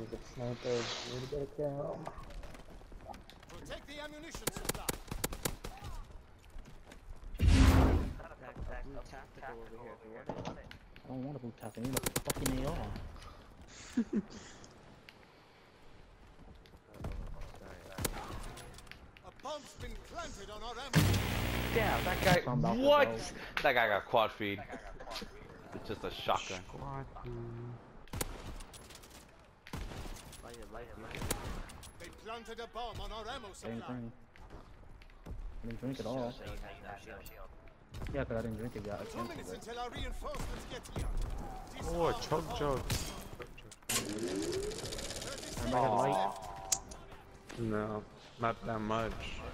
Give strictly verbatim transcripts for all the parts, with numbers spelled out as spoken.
the sniper. Way to get a kill. Protect the ammunition supply. Tactical over here. If you want it. I don't want to boot tactical. I need a fucking A R. A bomb's been planted on our ammo. Damn, that guy. I'm about to What? go. That guy got quad feed. It's just a shotgun. They planted a bomb on our ammo I didn't supply. drink. I didn't drink at all. Yeah, because I didn't drink it yet. I Two canceled minutes it. until our reinforcements get here. Oh, a choke joke. Anybody have light? No, not that much.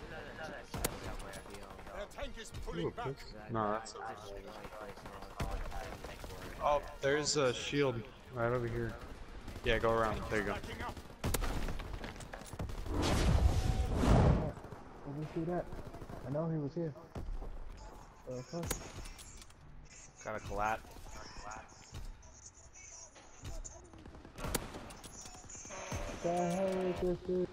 Their tank is pulling Ooh, back. pick- no, that's. Oh, there's a shield right over here. Yeah, go around. There you go. Backing up. Let me see that. I know he was here. Uh, fuck. Got a collat. What the hell is this dude?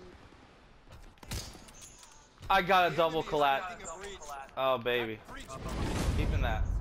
I got a double collat. Oh baby. Keeping that.